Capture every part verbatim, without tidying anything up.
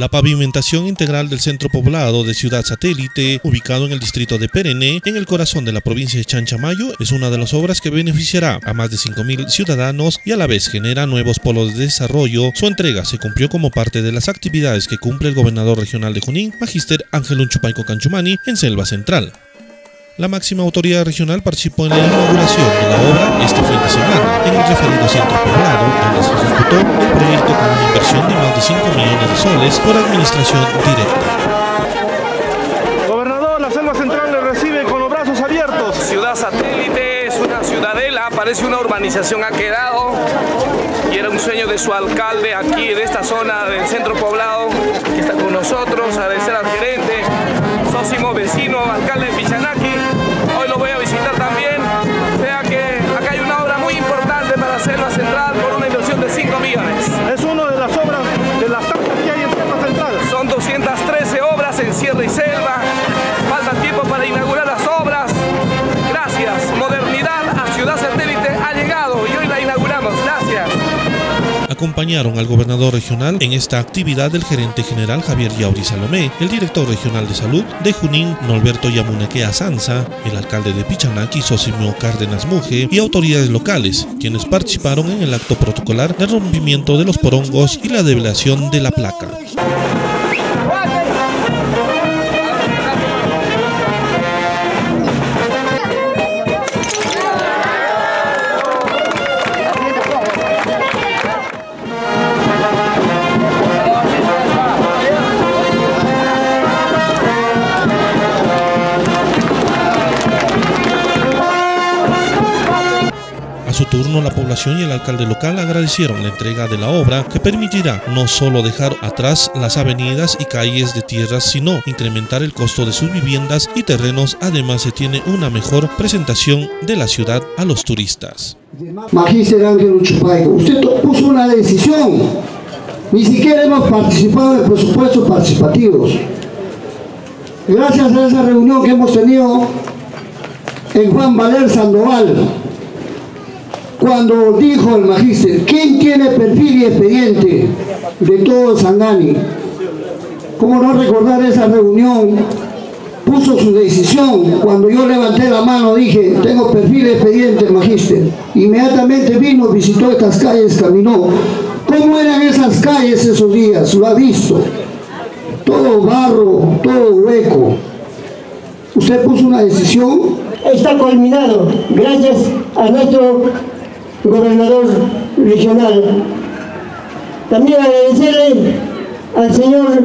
La pavimentación integral del centro poblado de Ciudad Satélite, ubicado en el distrito de Perené, en el corazón de la provincia de Chanchamayo, es una de las obras que beneficiará a más de cinco mil ciudadanos y a la vez genera nuevos polos de desarrollo. Su entrega se cumplió como parte de las actividades que cumple el gobernador regional de Junín, Magíster Ángel Unchupayco Canchumani, en Selva Central. La máxima autoridad regional participó en la inauguración de la obra este fin de semana en el referido centro poblado, donde se ejecutó el proyecto con una inversión de más de cinco millones de soles por administración directa. Gobernador, la Selva Central le recibe con los brazos abiertos. Ciudad Satélite es una ciudadela, parece una urbanización, ha quedado, y era un sueño de su alcalde aquí de esta zona del centro poblado, que está con nosotros. Agradecer al gerente, Sósimo, vecino, alcalde de Pichanaki. Hoy lo voy a visitar también. O sea que acá hay una obra muy importante para Selva Central por una inversión de cinco millones. Es una de las obras de las tantas que hay en Selva Central. Son doscientas trece obras en Sierra y Selva. Falta tiempo para inaugurar las obras. Gracias. Modernidad a Ciudad Satélite ha llegado y hoy la inauguramos. Gracias. Acompañaron al gobernador regional en esta actividad el gerente general Javier Yauri Salomé, el director regional de salud de Junín, Norberto Yamunequea Sanza, el alcalde de Pichanaki, Sosimo Cárdenas Muje, y autoridades locales, quienes participaron en el acto protocolar de rompimiento de los porongos y la develación de la placa. A su turno, la población y el alcalde local agradecieron la entrega de la obra, que permitirá no solo dejar atrás las avenidas y calles de tierras, sino incrementar el costo de sus viviendas y terrenos. Además, se tiene una mejor presentación de la ciudad a los turistas. Magíster Ángel Unchupayco, usted puso una decisión. Ni siquiera hemos participado en presupuestos participativos. Gracias a esa reunión que hemos tenido en Juan Valer Sandoval, cuando dijo el magíster, ¿quién tiene perfil y expediente de todo Sangani? ¿Cómo no recordar esa reunión? Puso su decisión. Cuando yo levanté la mano dije, tengo perfil y expediente, el magíster. Inmediatamente vino, visitó estas calles, caminó. ¿Cómo eran esas calles esos días? Lo ha visto. Todo barro, todo hueco. Usted puso una decisión. Está culminado, gracias a nuestro gobernador regional. También agradecerle al señor,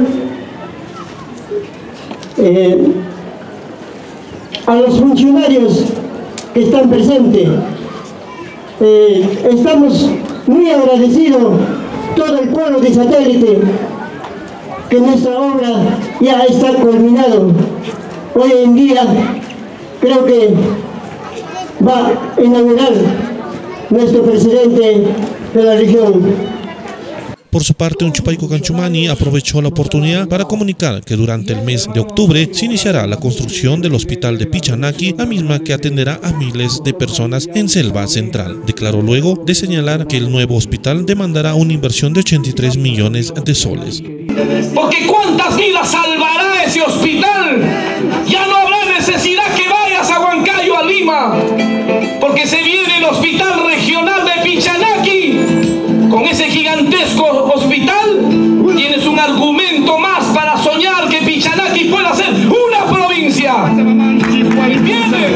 eh, a los funcionarios que están presentes. Eh, estamos muy agradecidos, todo el pueblo de Satélite, que nuestra obra ya está culminado. Hoy en día creo que va a inaugurar nuestro presidente de la región. Por su parte, Unchupayco Canchumani aprovechó la oportunidad para comunicar que durante el mes de octubre se iniciará la construcción del hospital de Pichanaki, la misma que atenderá a miles de personas en Selva Central. Declaró luego de señalar que el nuevo hospital demandará una inversión de ochenta y tres millones de soles. Porque ¿cuántas vidas salvará ese hospital? Ya no habrá necesidad que vayas a Huancayo, a Lima, porque se viene el hospital regional de Pichanaki. Con ese gigantesco hospital tienes un argumento más para soñar que Pichanaki pueda ser una provincia. Viene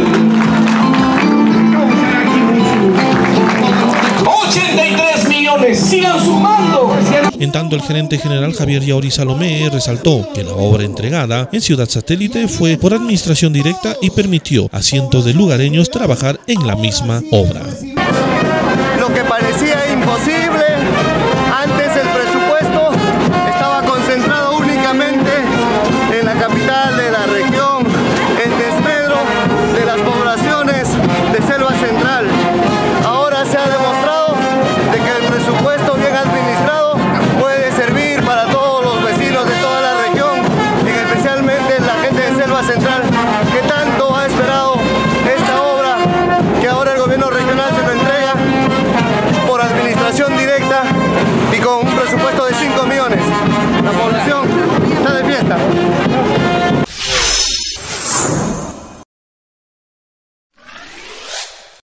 ochenta y tres millones, sigan sumando. En tanto, el gerente general Javier Yauri Salomé resaltó que la obra entregada en Ciudad Satélite fue por administración directa y permitió a cientos de lugareños trabajar en la misma obra. Lo que parecía imposible, antes el presupuesto estaba concentrado únicamente en la capital de la región, en desmedro de las poblaciones de Selva Central. Ahora se ha demostrado de que el presupuesto bien administrado puede servir para todos los vecinos de toda la región, y especialmente la gente de Selva Central, que tanto ha esperado esta obra, que ahora el gobierno regional se lo entrega por administración directa y con un presupuesto de cinco millones. la población.